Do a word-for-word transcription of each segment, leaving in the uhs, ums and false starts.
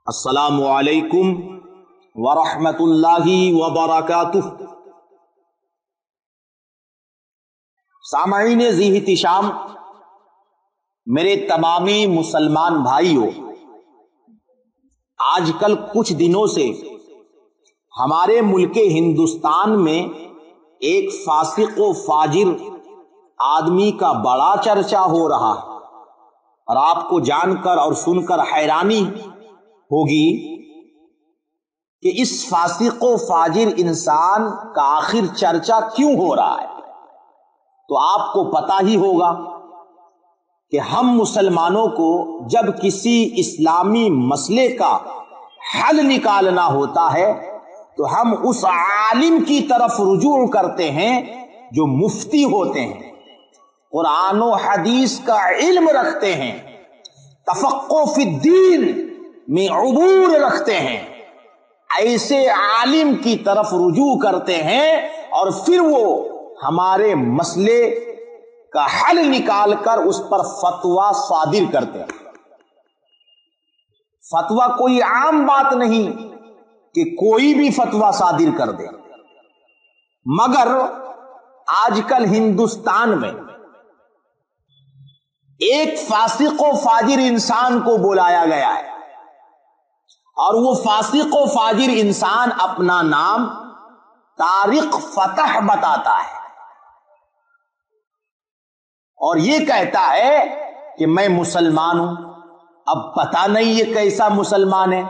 السلام علیکم ورحمۃ اللہ وبرکاتہ۔ سامعین ذی احتشام، میرے تمامی مسلمان بھائیوں، آج کل کچھ دنوں سے ہمارے ملک ہندوستان میں ایک فاسق و فاجر آدمی کا بڑا چرچا ہو رہا ہے، اور آپ کو جان کر اور سن کر حیرانی ہوگی کہ اس فاسق و فاجر انسان کا آخر چرچا کیوں ہو رہا ہے۔ تو آپ کو پتا ہی ہوگا کہ ہم مسلمانوں کو جب کسی اسلامی مسئلے کا حل نکالنا ہوتا ہے تو ہم اس عالم کی طرف رجوع کرتے ہیں جو مفتی ہوتے ہیں، قرآن و حدیث کا علم رکھتے ہیں، تفقہ فی الدین میں عبور رکھتے ہیں۔ ایسے عالم کی طرف رجوع کرتے ہیں اور پھر وہ ہمارے مسئلے کا حل نکال کر اس پر فتویٰ صادر کرتے ہیں۔ فتویٰ کوئی عام بات نہیں کہ کوئی بھی فتویٰ صادر کر دے، مگر آج کل ہندوستان میں ایک فاسق و فاجر انسان کو بلایا گیا ہے، اور وہ فاسق و فاجر انسان اپنا نام طارق فتح بتاتا ہے، اور یہ کہتا ہے کہ میں مسلمان ہوں۔ اب پتہ نہیں یہ کیسا مسلمان ہے۔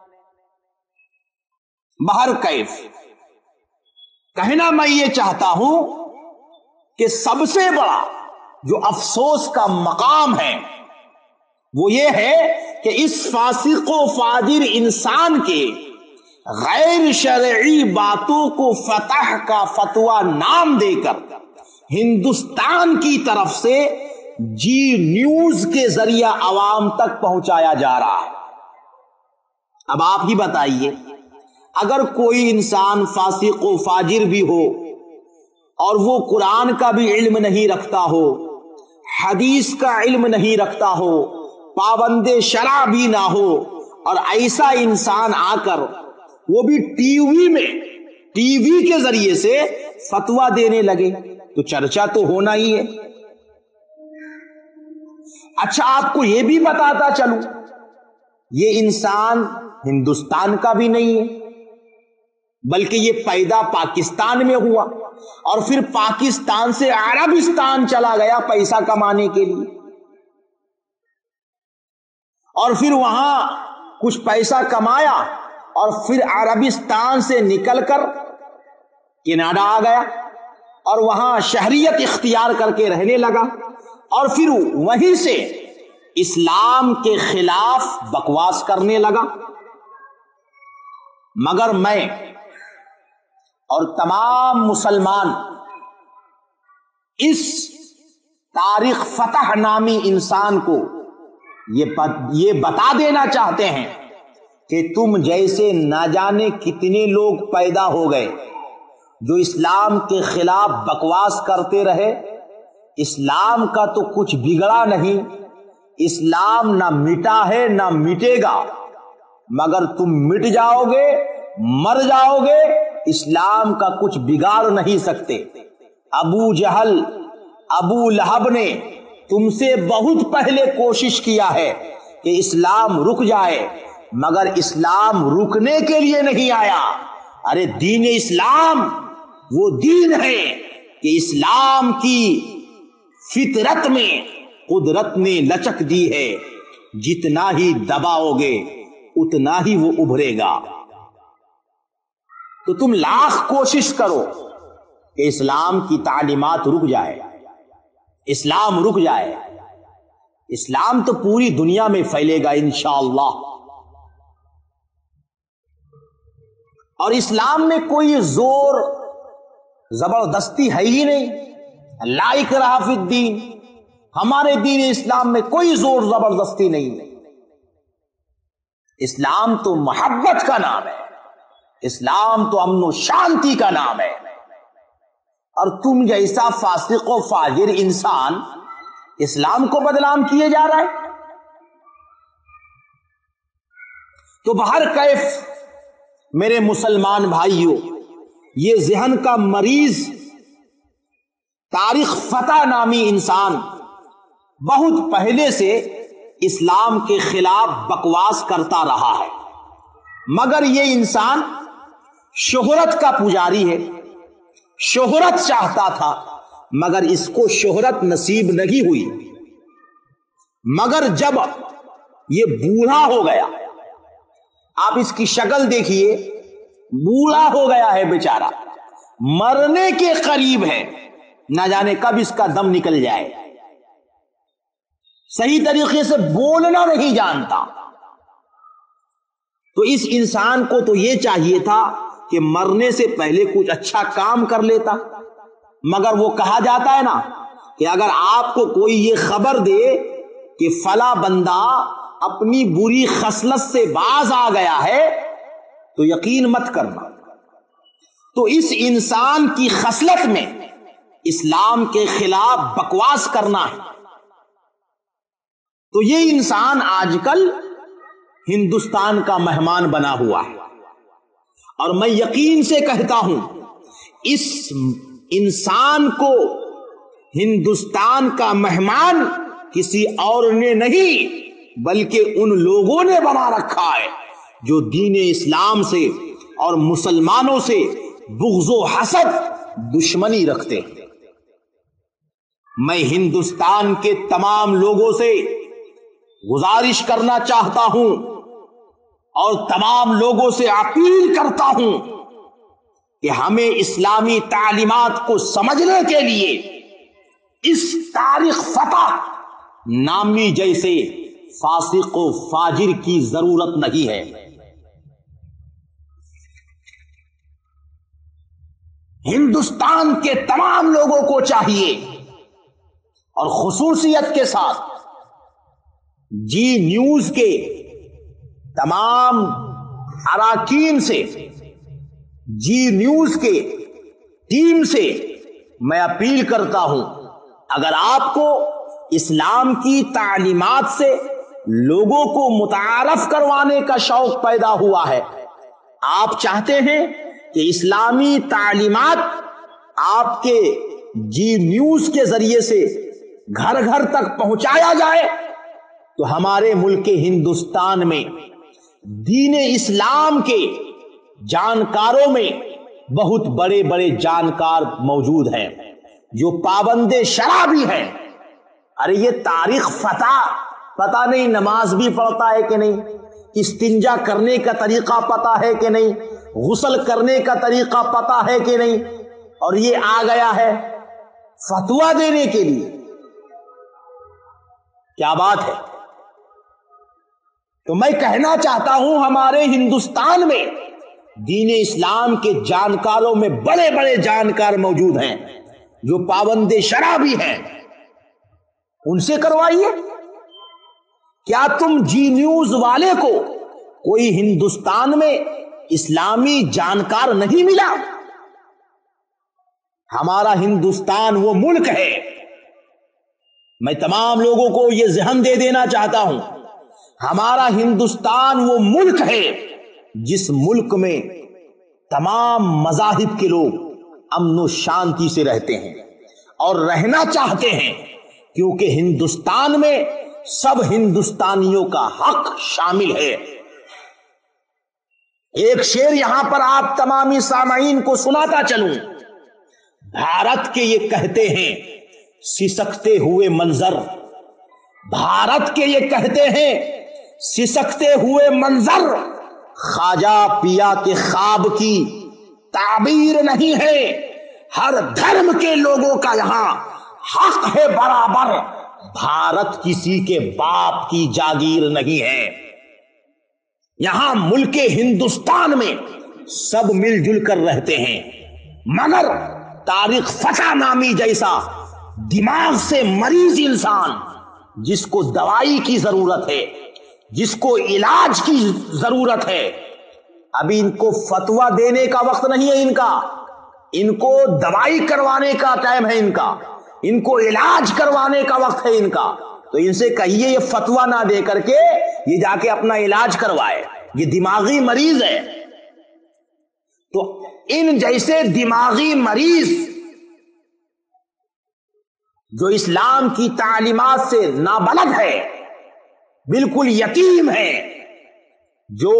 بہر کیف کہنا میں یہ چاہتا ہوں کہ سب سے بڑا جو افسوس کا مقام ہے وہ یہ ہے کہ اس فاسق و فاجر انسان کے غیر شرعی باتوں کو فتح کا فتویٰ نام دے کر ہندوستان کی طرف سے جی نیوز کے ذریعہ عوام تک پہنچایا جا رہا ہے۔ اب آپ ہی بتائیے، اگر کوئی انسان فاسق و فاجر بھی ہو اور وہ قرآن کا بھی علم نہیں رکھتا ہو، حدیث کا علم نہیں رکھتا ہو، پابند شرع بھی نہ ہو، اور ایسا انسان آ کر وہ بھی ٹی وی میں ٹی وی کے ذریعے سے فتویٰ دینے لگے تو چرچا تو ہونا ہی ہے۔ اچھا، آپ کو یہ بھی بتاتا چلوں، یہ انسان ہندوستان کا بھی نہیں ہے، بلکہ یہ پیدا پاکستان میں ہوا اور پھر پاکستان سے عربستان چلا گیا پیسہ کمانے کے لیے، اور پھر وہاں کچھ پیسہ کمایا اور پھر عربستان سے نکل کر کینیڈا آ گیا اور وہاں شہریت اختیار کر کے رہنے لگا، اور پھر وہیں سے اسلام کے خلاف بکواس کرنے لگا۔ مگر میں اور تمام مسلمان اس طارق فتح نامی انسان کو یہ بتا دینا چاہتے ہیں کہ تم جیسے نہ جانے کتنے لوگ پیدا ہو گئے جو اسلام کے خلاف بکواس کرتے رہے۔ اسلام کا تو کچھ بگڑا نہیں، اسلام نہ مٹا ہے نہ مٹے گا، مگر تم مٹ جاؤ گے، مر جاؤ گے، اسلام کا کچھ بگاڑ نہیں سکتے۔ ابو جہل، ابو لہب نے تم سے بہت پہلے کوشش کیا ہے کہ اسلام رک جائے، مگر اسلام رکنے کے لیے نہیں آیا۔ ارے دین اسلام وہ دین ہے کہ اسلام کی فطرت میں قدرت نے لچک دی ہے، جتنا ہی دباؤ گے اتنا ہی وہ ابھرے گا۔ تو تم لاکھ کوشش کرو کہ اسلام کی تعلیمات رک جائے، اسلام رک جائے، اسلام تو پوری دنیا میں پھیلے گا انشاءاللہ۔ اور اسلام میں کوئی زور زبردستی ہے ہی نہیں، لا اکراہ فی الدین، ہمارے دین اسلام میں کوئی زور زبردستی نہیں ہے۔ اسلام تو محبت کا نام ہے، اسلام تو امن و شانتی کا نام ہے، اور تم جیسا فاسق و فاجر انسان اسلام کو بدنام کیے جا رہا ہے۔ تو بہر کیف میرے مسلمان بھائیوں، یہ ذہن کا مریض طارق فتح نامی انسان بہت پہلے سے اسلام کے خلاف بکواس کرتا رہا ہے، مگر یہ انسان شہرت کا پجاری ہے، شہرت چاہتا تھا مگر اس کو شہرت نصیب نہیں ہوئی۔ مگر جب یہ بوڑھا ہو گیا، آپ اس کی شکل دیکھیے، بوڑھا ہو گیا ہے بیچارہ، مرنے کے قریب ہے، نہ جانے کب اس کا دم نکل جائے، صحیح طریقے سے بولنا نہیں جانتا۔ تو اس انسان کو تو یہ چاہیے تھا کہ مرنے سے پہلے کچھ اچھا کام کر لیتا، مگر وہ کہا جاتا ہے نا کہ اگر آپ کو کوئی یہ خبر دے کہ فلاں بندہ اپنی بری خصلت سے باز آ گیا ہے تو یقین مت کرنا۔ تو اس انسان کی خصلت میں اسلام کے خلاف بکواس کرنا ہے۔ تو یہ انسان آج کل ہندوستان کا مہمان بنا ہوا ہے، اور میں یقین سے کہتا ہوں اس انسان کو ہندوستان کا مہمان کسی اور نے نہیں بلکہ ان لوگوں نے بنا رکھا ہے جو دین اسلام سے اور مسلمانوں سے بغض و حسد، دشمنی رکھتے ہیں۔ میں ہندوستان کے تمام لوگوں سے گزارش کرنا چاہتا ہوں اور تمام لوگوں سے اپیل کرتا ہوں کہ ہمیں اسلامی تعلیمات کو سمجھنے کے لیے اس طارق فتح نامی جیسے فاسق و فاجر کی ضرورت نہیں ہے۔ ہندوستان کے تمام لوگوں کو چاہیے، اور خصوصیت کے ساتھ جی نیوز کے تمام اراکین سے، جی نیوز کے ٹیم سے میں اپیل کرتا ہوں، اگر آپ کو اسلام کی تعلیمات سے لوگوں کو متعارف کروانے کا شوق پیدا ہوا ہے، آپ چاہتے ہیں کہ اسلامی تعلیمات آپ کے جی نیوز کے ذریعے سے گھر گھر تک پہنچایا جائے، تو ہمارے ملک ہندوستان میں دین اسلام کے جانکاروں میں بہت بڑے بڑے جانکار موجود ہیں جو پابند شرع بھی ہیں۔ ارے یہ طارق فتح پتہ نہیں نماز بھی پڑھتا ہے کہ نہیں، استنجا کرنے کا طریقہ پتہ ہے کہ نہیں، غسل کرنے کا طریقہ پتہ ہے کہ نہیں، اور یہ آ گیا ہے فتویٰ دینے کے لیے۔ کیا بات ہے! تو میں کہنا چاہتا ہوں ہمارے ہندوستان میں دین اسلام کے جانکاروں میں بڑے بڑے جانکار موجود ہیں جو پابند شرع بھی ہیں، ان سے کروائیے۔ کیا تم جی نیوز والے کو کوئی ہندوستان میں اسلامی جانکار نہیں ملا؟ ہمارا ہندوستان وہ ملک ہے، میں تمام لوگوں کو یہ ذہن دے دینا چاہتا ہوں، ہمارا ہندوستان وہ ملک ہے جس ملک میں تمام مذاہب کے لوگ امن و شانتی سے رہتے ہیں اور رہنا چاہتے ہیں، کیونکہ ہندوستان میں سب ہندوستانیوں کا حق شامل ہے۔ ایک شعر یہاں پر آپ تمامی سامعین کو سناتا چلوں، بھارت کے یہ کہتے ہیں سسکتے ہوئے منظر، بھارت کے یہ کہتے ہیں سسکتے ہوئے منظر، خواجہ پیا کے خواب کی تعبیر نہیں ہے، ہر دھرم کے لوگوں کا یہاں حق ہے برابر، بھارت کسی کے باپ کی جاگیر نہیں ہے۔ یہاں ملک ہندوستان میں سب مل جل کر رہتے ہیں، مگر طارق فتح نامی جیسا دماغ سے مریض انسان جس کو دوائی کی ضرورت ہے، جس کو علاج کی ضرورت ہے، ابھی ان کو فتویٰ دینے کا وقت نہیں ہے، ان کا ان کو دوائی کروانے کا ٹائم ہے، ان کا ان کو علاج کروانے کا وقت ہے ان کا۔ تو ان سے کہیے یہ فتویٰ نہ دے کر کے یہ جا کے اپنا علاج کروائے۔ یہ دماغی مریض ہے. تو ان جیسے دماغی مریض جو اسلام کی تعلیمات سے نابلد ہے، بالکل یتیم ہے، جو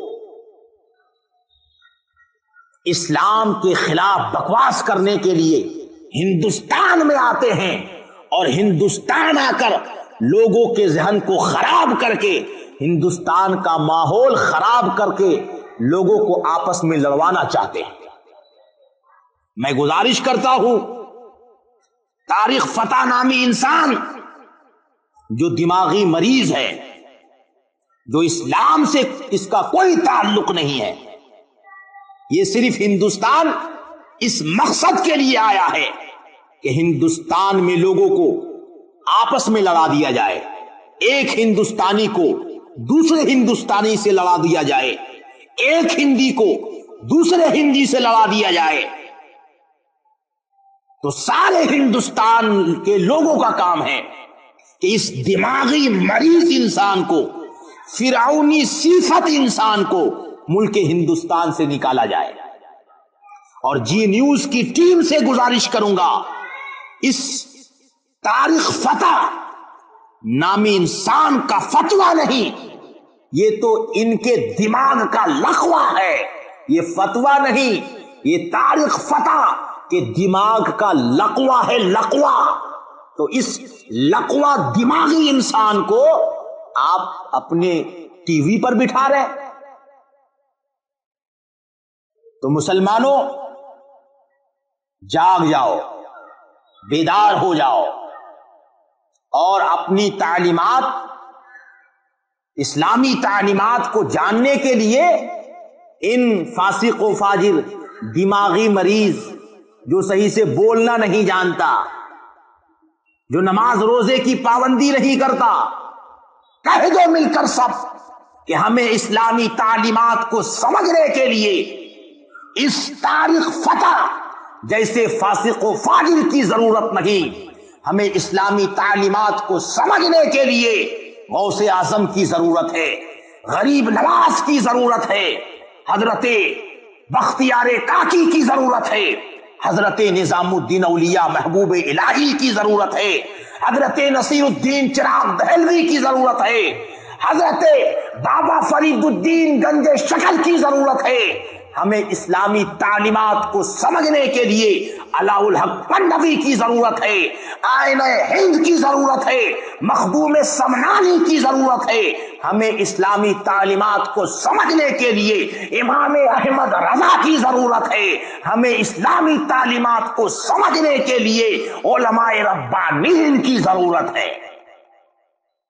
اسلام کے خلاف بکواس کرنے کے لیے ہندوستان میں آتے ہیں اور ہندوستان آ کر لوگوں کے ذہن کو خراب کر کے، ہندوستان کا ماحول خراب کر کے لوگوں کو آپس میں لڑوانا چاہتے ہیں. میں گزارش کرتا ہوں، طارق فتح نامی انسان جو دماغی مریض ہے، جو اسلام سے اس کا کوئی تعلق نہیں ہے، یہ صرف ہندوستان اس مقصد کے لیے آیا ہے کہ ہندوستان میں لوگوں کو آپس میں لڑا دیا جائے، ایک ہندوستانی کو دوسرے ہندوستانی سے لڑا دیا جائے، ایک ہندی کو دوسرے ہندی سے لڑا دیا جائے. تو سارے ہندوستان کے لوگوں کا کام ہے کہ اس دماغی مریض انسان کو، فرعونی صفت انسان کو ملک ہندوستان سے نکالا جائے. اور جی نیوز کی ٹیم سے گزارش کروں گا، اس طارق فتح نامی انسان کا فتویٰ نہیں، یہ تو ان کے دماغ کا لقوہ ہے. یہ فتویٰ نہیں، یہ طارق فتح کے دماغ کا لقوہ ہے، لقوہ. تو اس لقوہ دماغی انسان کو آپ اپنے ٹی وی پر بٹھا رہے. تو مسلمانوں، جاگ جاؤ، بیدار ہو جاؤ اور اپنی تعلیمات، اسلامی تعلیمات کو جاننے کے لیے ان فاسق و فاجر دماغی مریض جو صحیح سے بولنا نہیں جانتا، جو نماز روزے کی پابندی نہیں کرتا، کہہ دو مل کر سب کہ ہمیں اسلامی تعلیمات کو سمجھنے کے لیے اس طارق فتح جیسے فاسق و فاجر کی ضرورت نہیں، ہمیں اسلامی تعلیمات کو سمجھنے کے لیے غوث اعظم کی ضرورت ہے، غریب نواز کی ضرورت ہے، حضرت بختیار کاکی کی ضرورت ہے، حضرت نظام الدین اولیاء محبوب الہی کی ضرورت ہے، حضرت نصیر الدین چراغ دہلوی کی ضرورت ہے، حضرت بابا فرید الدین گنج شکل کی ضرورت ہے. ہمیں اسلامی تعلیمات کو سمجھنے کے لیے علاء الحق پنڈوی کی ضرورت ہے، آئینہ ہند کی ضرورت ہے، مخدوم سمنانی کی ضرورت ہے. ہمیں اسلامی تعلیمات کو سمجھنے کے لیے امام احمد رضا کی ضرورت ہے. ہمیں اسلامی تعلیمات کو سمجھنے کے لیے علماء ربانیین کی ضرورت ہے.